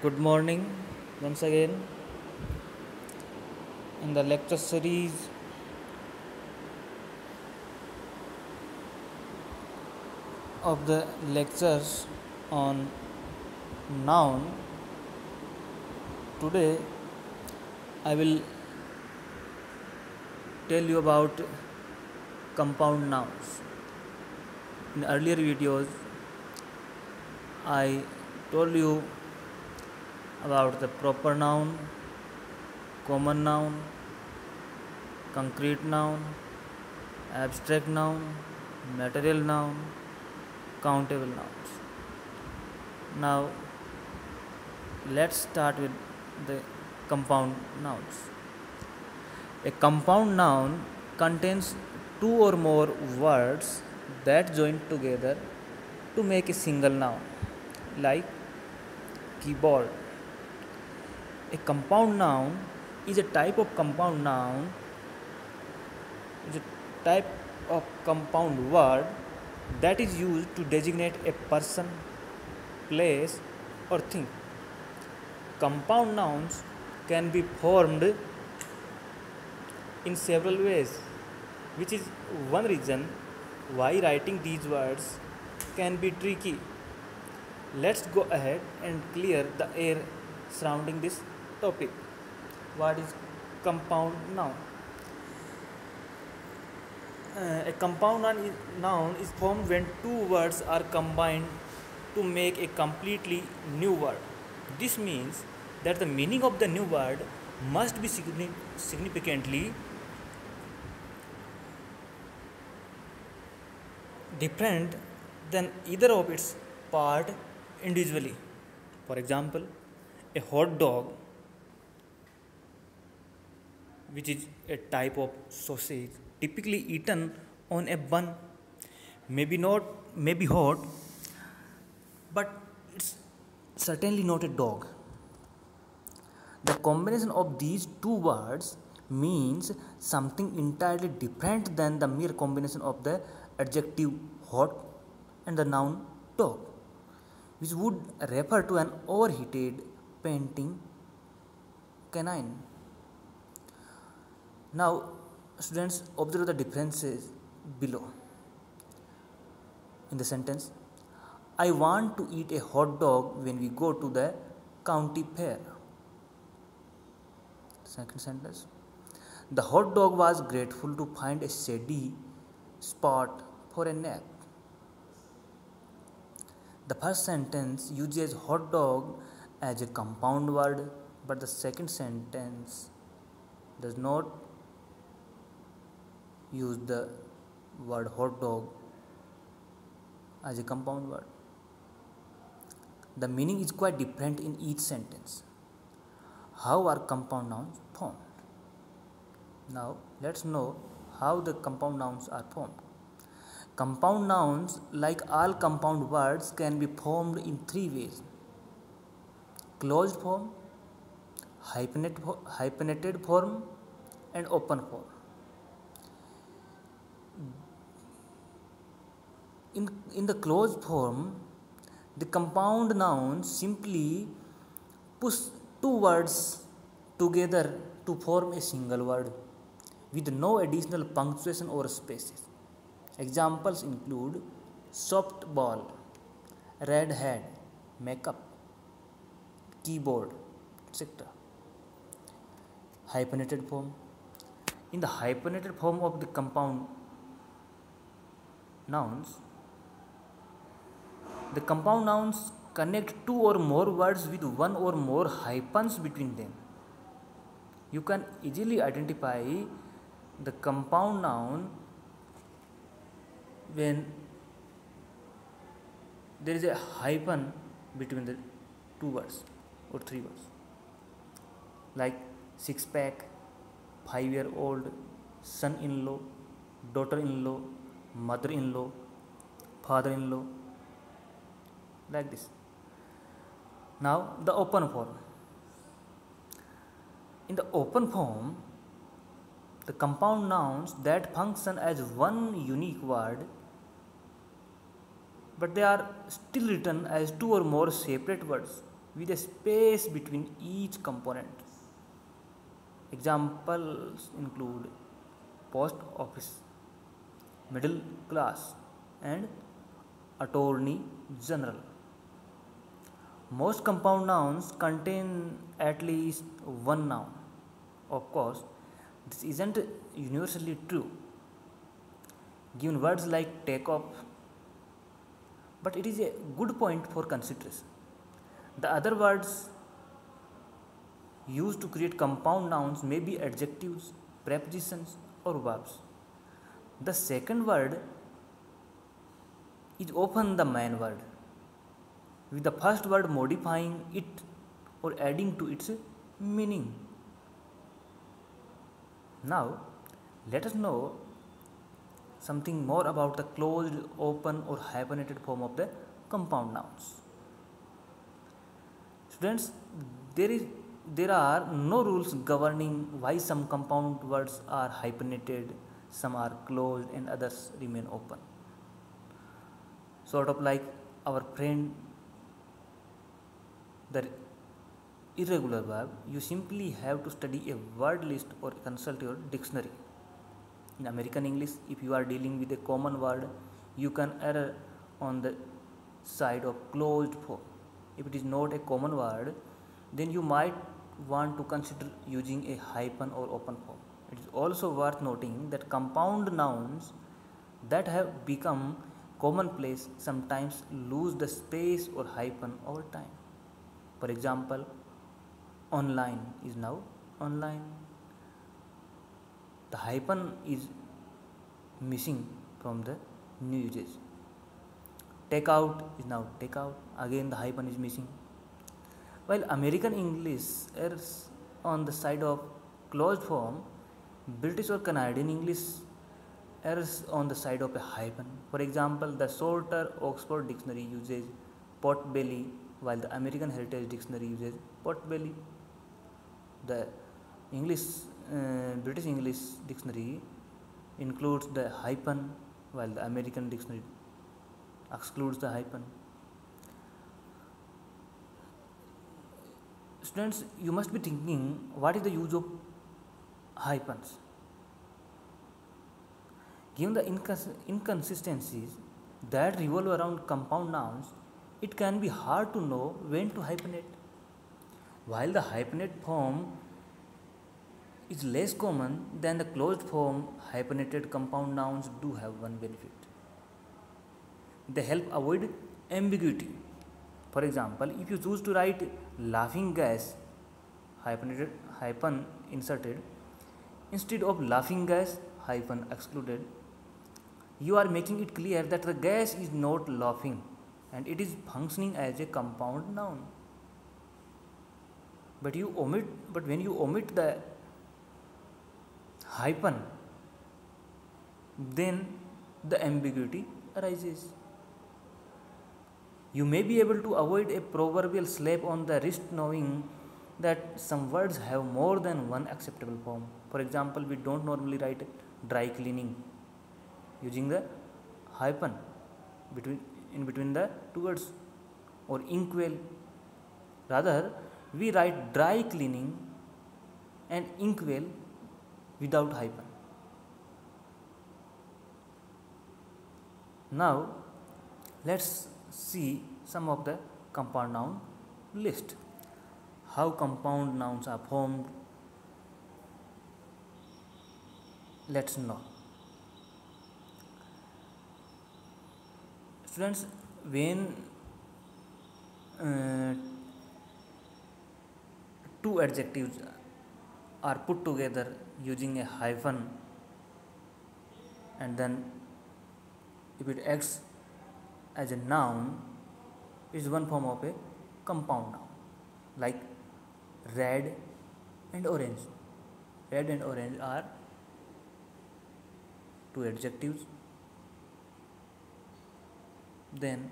Good morning once again in the lecture series of the lectures on noun. Today I will tell you about compound nouns. In earlier videos I told you about the proper noun, common noun, concrete noun, abstract noun, material noun, countable nouns. Now let's start with the compound nouns. A compound noun contains two or more words that join together to make a single noun, like keyboard. A compound noun is a type of compound noun, is a type of compound word that is used to designate a person, place, or thing. Compound nouns can be formed in several ways, which is one reason why writing these words can be tricky. Let's go ahead and clear the air surrounding this topic. What is compound noun? A compound noun is formed when two words are combined to make a completely new word. This means that the meaning of the new word must be significantly different than either of its part individually. For example, a hot dog, which is a type of sausage typically eaten on a bun, maybe hot, but it's certainly not a dog. The combination of these two words means something entirely different than the mere combination of the adjective hot and the noun dog, which would refer to an overheated painting canine. Now, students, observe the differences below. In the sentence, I want to eat a hot dog when we go to the county fair. Second sentence, the hot dog was grateful to find a shady spot for a nap. The first sentence uses hot dog as a compound word, but the second sentence does not use the word hot dog as a compound word. The meaning is quite different in each sentence. How are compound nouns formed? Now let's know how the compound nouns are formed. Compound nouns, like all compound words, can be formed in three ways: closed form, hyphenated form, and open form. In the closed form, the compound noun simply puts two words together to form a single word with no additional punctuation or spaces. Examples include softball, red hat, makeup, keyboard, etc. Hyphenated form. In the hyphenated form of the compound nouns, the compound nouns connect two or more words with one or more hyphens between them. You can easily identify the compound noun when there is a hyphen between the two words or three words, like six pack, 5-year-old, son in law, daughter in law, mother in law, father in law, like this. Now the open form. In the open form, the compound nouns that function as one unique word, but they are still written as two or more separate words with a space between each component. Examples include post office, middle class, and attorney general. Most compound nouns contain at least one noun. Of course, this isn't universally true given words like take off, but it is a good point for consideration. The other words used to create compound nouns may be adjectives, prepositions, or verbs. The second word is often the main word, with the first word modifying it or adding to its meaning. Now, let us know something more about the closed, open, or hyphenated form of the compound nouns. Students, there is there are no rules governing why some compound words are hyphenated, some are closed, and others remain open. Sort of like our friend, the irregular verb, you simply have to study a word list or consult your dictionary. In American English, if you are dealing with a common word, you can err on the side of closed form. If it is not a common word, then you might want to consider using a hyphen or open form. It is also worth noting that compound nouns that have become commonplace sometimes lose the space or hyphen over time. For example, online is now online. The hyphen is missing from the new usage. Take out is now take out. Again, the hyphen is missing. While American English errs on the side of closed form, British or Canadian English errs on the side of a hyphen. For example, the shorter Oxford Dictionary uses pot belly, while the American Heritage Dictionary uses pot belly. The British English Dictionary includes the hyphen, while the American Dictionary excludes the hyphen. Students, you must be thinking, what is the use of hyphens? Given the inconsistencies that revolve around compound nouns, it can be hard to know when to hyphenate. While the hyphenate form is less common than the closed form, hyphenated compound nouns do have one benefit. They help avoid ambiguity. For example, if you choose to write laughing gas, hyphen inserted, instead of laughing gas, hyphen excluded, you are making it clear that the gas is not laughing and it is functioning as a compound noun. But when you omit the hyphen, then the ambiguity arises. You may be able to avoid a proverbial slap on the wrist knowing that some words have more than one acceptable form. For example, we don't normally write dry cleaning using the hyphen in between the two words, or inkwell. Rather, we write dry cleaning and inkwell without hyphen. Now, let's see some of the compound noun list. How compound nouns are formed, let's know. Students, when two adjectives are put together using a hyphen, and then if it acts as a noun, it is one form of a compound noun, like red and orange. Red and orange are two adjectives. Then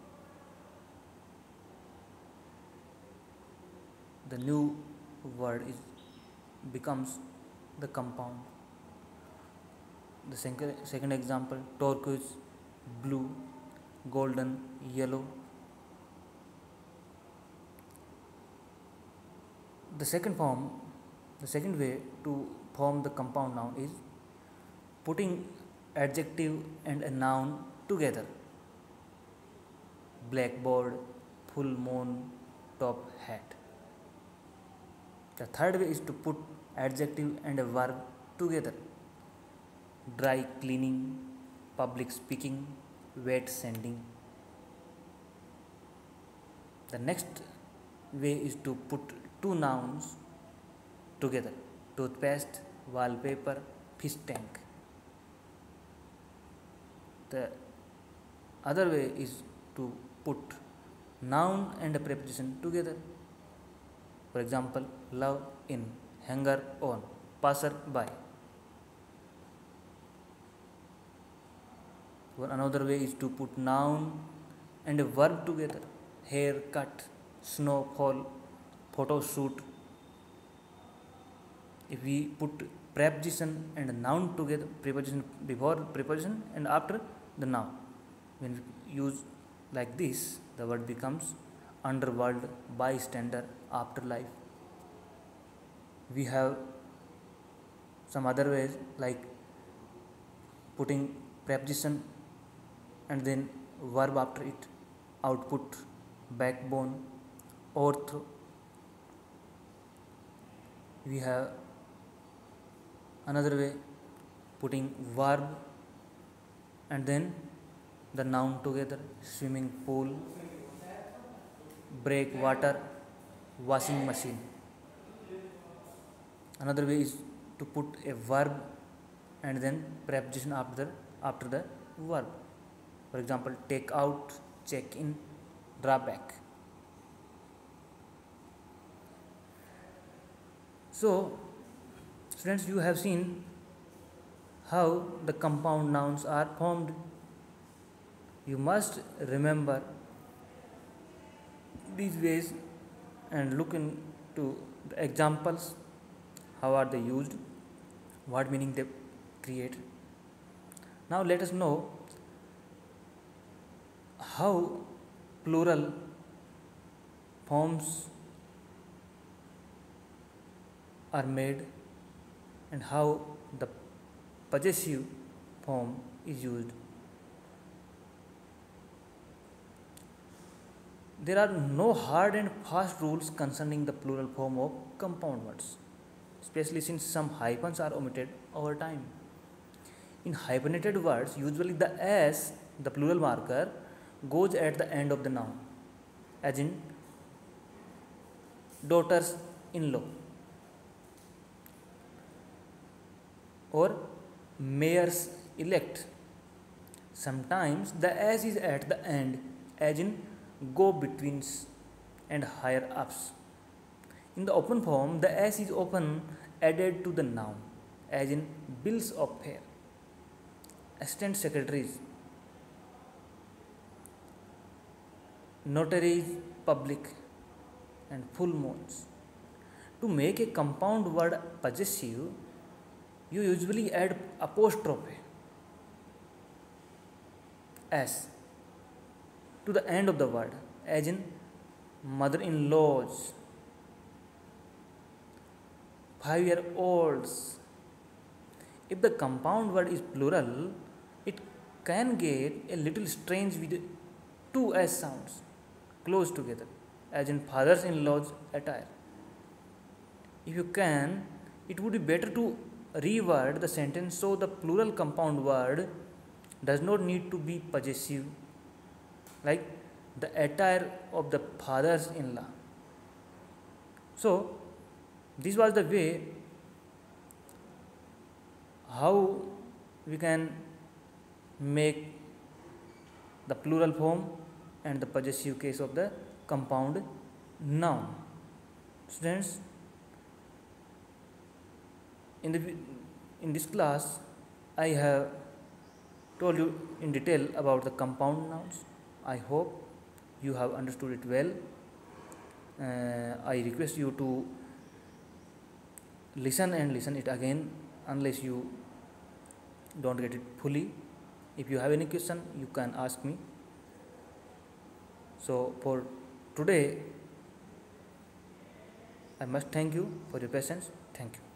the new word becomes the compound. The second example, turquoise, blue, golden, yellow. The second form, the second way to form the compound noun is putting adjective and a noun together. Blackboard, full moon, top hat. The third way is to put adjective and a verb together. Dry cleaning, public speaking, wet sanding. The next way is to put two nouns together. Toothpaste, wallpaper, fish tank. The other way is to put noun and a preposition together. For example, love in, hanger on, passer by. Another way is to put noun and a verb together. Hair cut, snowfall, photo shoot. If we put preposition and noun together, preposition before preposition and after the noun, when we use like this, the word becomes underworld, bystander, afterlife. We have some other ways like putting preposition and then verb after it. Output, backbone, ortho. We have another way, putting verb and then the noun together. Swimming pool, break water, washing machine. Another way is to put a verb and then preposition after the verb. For example, take out, check in, draw back. So, students, you have seen how the compound nouns are formed. You must remember these ways and look into the examples. How are they used? What meaning they create? Now let us know how plural forms are made and how the possessive form is used. There are no hard and fast rules concerning the plural form of compound words, especially since some hyphens are omitted over time. In hyphenated words, usually the S, the plural marker, goes at the end of the noun, as in daughters-in-law or mayors-elect. Sometimes the S is at the end, as in go-betweens and higher-ups. In the open form, the S is often added to the noun, as in bills of fare, assistant secretaries, notaries public, and full moons. To make a compound word possessive, you usually add apostrophe S to the end of the word, as in mother-in-laws, 5-year-olds. If the compound word is plural, it can get a little strange with two S sounds close together, as in fathers-in-law's attire. If you can, it would be better to reword the sentence so the plural compound word does not need to be possessive, like the attire of the fathers-in-law. So, this was the way how we can make the plural form and the possessive case of the compound noun. Students, in this class, I have told you in detail about the compound nouns. I hope you have understood it well. I request you to listen it again unless you don't get it fully. If you have any question, you can ask me. So for today, I must thank you for your patience. Thank you.